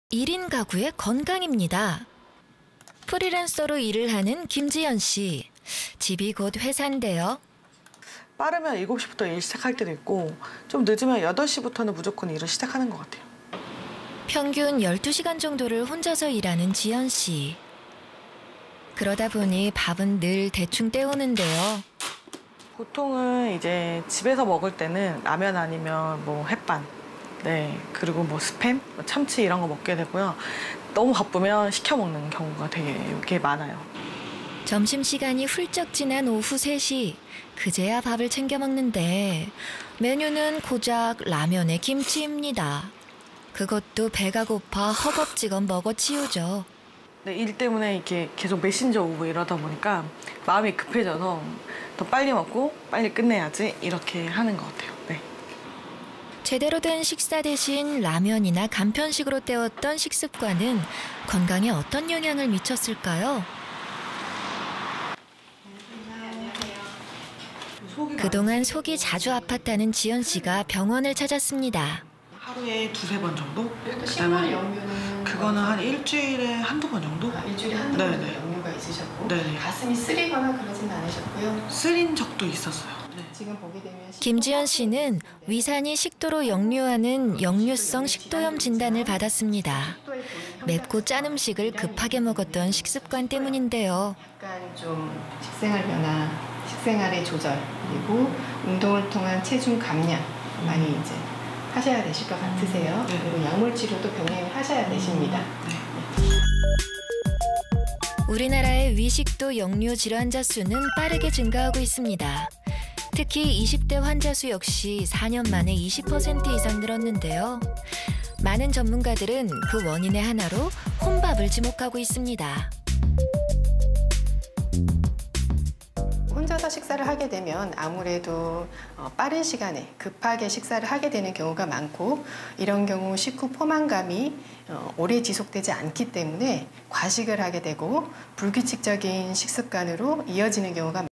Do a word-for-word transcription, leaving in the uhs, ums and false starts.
일 인 가구의 건강입니다. 프리랜서로 일을 하는 김지연 씨. 집이 곧 회사인데요. 빠르면 일곱 시부터 일 시작할 때도 있고 좀 늦으면 여덟 시부터는 무조건 일을 시작하는 것 같아요. 평균 열두 시간 정도를 혼자서 일하는 지연 씨. 그러다 보니 밥은 늘 대충 때우는데요. 보통은 이제 집에서 먹을 때는 라면 아니면 뭐 햇반, 네, 그리고 뭐 스팸, 뭐 참치 이런 거 먹게 되고요. 너무 바쁘면 시켜 먹는 경우가 되게 이렇게 많아요. 점심시간이 훌쩍 지난 오후 세 시. 그제야 밥을 챙겨 먹는데 메뉴는 고작 라면에 김치입니다. 그것도 배가 고파 허겁지겁 먹어치우죠. 네, 일 때문에 이렇게 계속 메신저 오고 이러다 보니까 마음이 급해져서 더 빨리 먹고 빨리 끝내야지 이렇게 하는 것 같아요. 네. 제대로 된 식사 대신 라면이나 간편식으로 때웠던 식습관은 건강에 어떤 영향을 미쳤을까요? 그동안 속이 자주 아팠다는 지연 씨가 병원을 찾았습니다. 하루에 두세 번 정도? 식물 역류는 그거는 한 일주일에 한두 번 정도? 아, 일주일에 한두 번 정도 역류가 있으셨고 네네. 가슴이 쓰리거나 그러진 않으셨고요. 쓰린 적도 있었어요. 네. 지금 보게 되면 김지연 씨는 위산이 식도로 역류하는 역류성 식도염 진단을 받았습니다. 맵고 짠 음식을 급하게 먹었던 식습관 때문인데요. 약간 좀 식생활 변화, 식생활의 조절 그리고 운동을 통한 체중 감량 많이 이제 하셔야 되실 것 같으세요. 네. 그리고 약물 치료도 병행을 하셔야 되십니다. 네. 우리나라의 위식도 역류 질환자 수는 빠르게 증가하고 있습니다. 특히 이십 대 환자 수 역시 사 년 만에 이십 퍼센트 이상 늘었는데요. 많은 전문가들은 그 원인의 하나로 혼밥을 지목하고 있습니다. 혼자서 식사를 하게 되면 아무래도 빠른 시간에 급하게 식사를 하게 되는 경우가 많고 이런 경우 식후 포만감이 오래 지속되지 않기 때문에 과식을 하게 되고 불규칙적인 식습관으로 이어지는 경우가 많습니다.